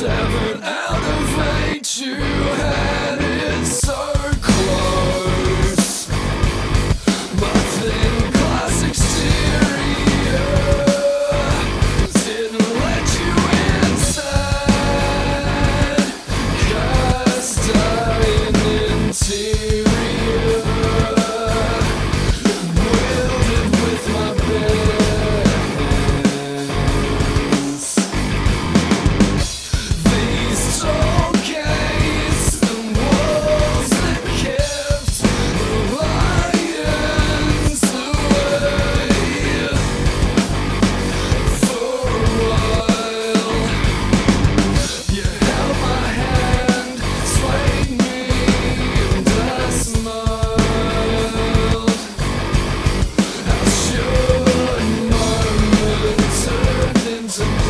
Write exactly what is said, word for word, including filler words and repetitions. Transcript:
Seven out of eight, you had it so close. My thin glass exterior didn't let you inside. Cast iron interior wielded with my bare hands. These tall gates and walls that kept the lions away for a while. You held my hand, swayed me, and I smiled. How short moment turned into